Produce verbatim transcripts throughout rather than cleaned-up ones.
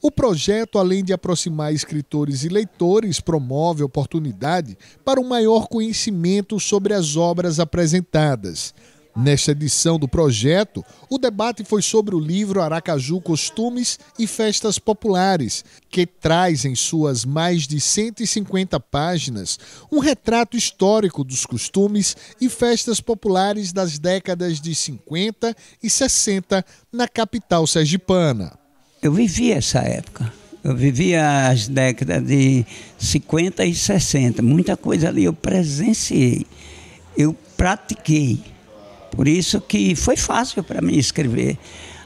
O projeto, além de aproximar escritores e leitores, promove oportunidade para um maior conhecimento sobre as obras apresentadas. Nesta edição do projeto, o debate foi sobre o livro Aracaju Costumes e Festas Populares, que traz em suas mais de cento e cinquenta páginas um retrato histórico dos costumes e festas populares das décadas de cinquenta e sessenta na capital sergipana. Eu vivi essa época, eu vivi as décadas de cinquenta e sessenta, muita coisa ali eu presenciei, eu pratiquei. Por isso que foi fácil para mim escrever.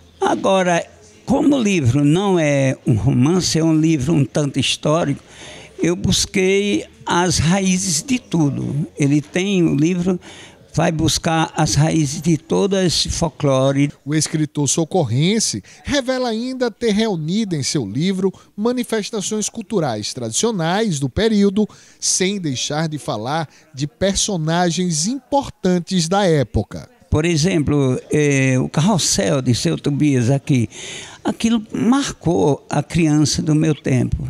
Agora, como o livro não é um romance, é um livro um tanto histórico, eu busquei as raízes de tudo. Ele tem, o livro vai buscar as raízes de todo esse folclore. O escritor socorrense revela ainda ter reunido em seu livro manifestações culturais tradicionais do período, sem deixar de falar de personagens importantes da época. Por exemplo, eh, o carrossel de seu Tobias aqui, aquilo marcou a criança do meu tempo.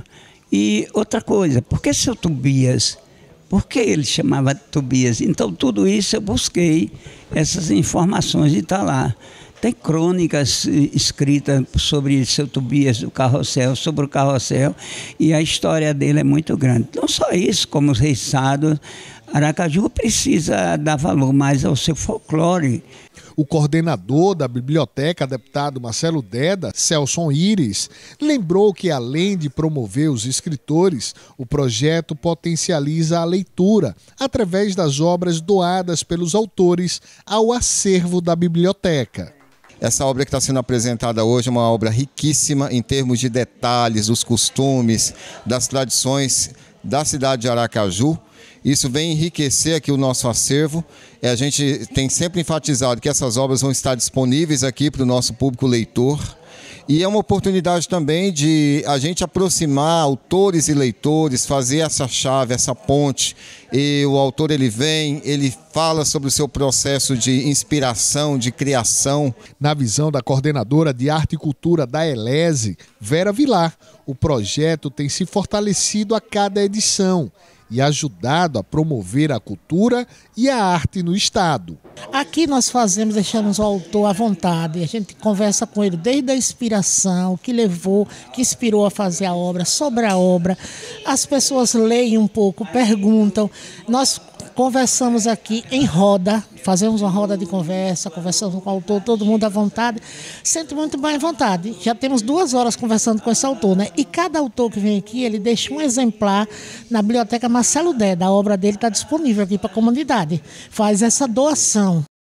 E outra coisa, por que seu Tobias? Por que ele chamava Tobias? Então tudo isso eu busquei, essas informações e está lá. Tem crônicas escritas sobre seu Tobias do carrossel, sobre o carrossel, e a história dele é muito grande. Não só isso, como os reiçados, Aracaju precisa dar valor mais ao seu folclore. O coordenador da biblioteca, deputado Marcelo Deda, Celson Íris, lembrou que, além de promover os escritores, o projeto potencializa a leitura através das obras doadas pelos autores ao acervo da biblioteca. Essa obra que está sendo apresentada hoje é uma obra riquíssima em termos de detalhes, dos costumes, das tradições da cidade de Aracaju. Isso vem enriquecer aqui o nosso acervo. A gente tem sempre enfatizado que essas obras vão estar disponíveis aqui para o nosso público leitor. E é uma oportunidade também de a gente aproximar autores e leitores, fazer essa chave, essa ponte. E o autor ele vem, ele fala sobre o seu processo de inspiração, de criação. Na visão da coordenadora de Arte e Cultura da Elese, Vera Vilar, o projeto tem se fortalecido a cada edição e ajudado a promover a cultura e a arte no estado. Aqui nós fazemos, deixamos o autor à vontade, a gente conversa com ele desde a inspiração, o que levou, que inspirou a fazer a obra, sobre a obra. As pessoas leem um pouco, perguntam, nós conversamos aqui em roda, fazemos uma roda de conversa, conversamos com o autor, todo mundo à vontade, sente muito bem à vontade. Já temos duas horas conversando com esse autor, né? E cada autor que vem aqui, ele deixa um exemplar na biblioteca Marcelo Deda, a obra dele está disponível aqui para a comunidade. Faz essa doação.